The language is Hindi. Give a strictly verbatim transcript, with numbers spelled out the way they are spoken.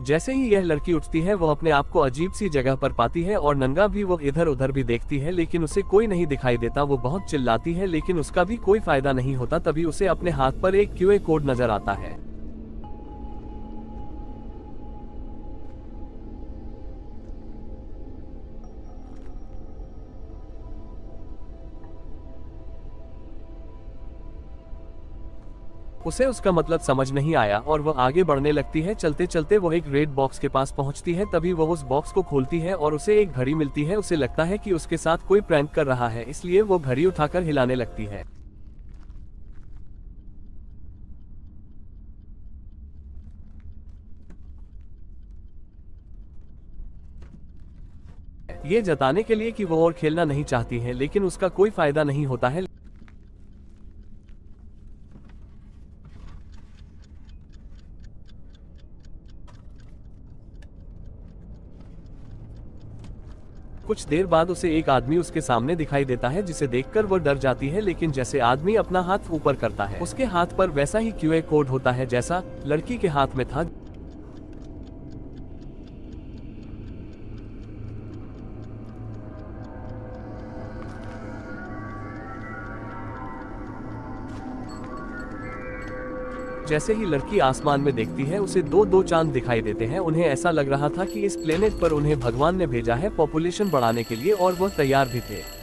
जैसे ही यह लड़की उठती है वो अपने आप को अजीब सी जगह पर पाती है और नंगा भी वो इधर उधर भी देखती है, लेकिन उसे कोई नहीं दिखाई देता। वो बहुत चिल्लाती है लेकिन उसका भी कोई फायदा नहीं होता। तभी उसे अपने हाथ पर एक क्यूआर कोड नजर आता है। उसे उसका मतलब समझ नहीं आया और वह आगे बढ़ने लगती है। चलते चलते वो एक रेड बॉक्स के पास पहुंचती है। तभी वह उस बॉक्स को खोलती है और उसे एक घड़ी मिलती है। उसे लगता है कि उसके साथ कोई प्रैंक कर रहा है, इसलिए वो घड़ी उठाकर हिलाने लगती है। ये जताने के लिए कि वो और खेलना नहीं चाहती है, लेकिन उसका कोई फायदा नहीं होता है। कुछ देर बाद उसे एक आदमी उसके सामने दिखाई देता है, जिसे देखकर वो डर जाती है। लेकिन जैसे आदमी अपना हाथ ऊपर करता है, उसके हाथ पर वैसा ही क्यूआर कोड होता है जैसा लड़की के हाथ में था। जैसे ही लड़की आसमान में देखती है, उसे दो दो चांद दिखाई देते हैं। उन्हें ऐसा लग रहा था कि इस प्लेनेट पर उन्हें भगवान ने भेजा है पॉपुलेशन बढ़ाने के लिए, और वह तैयार भी थे।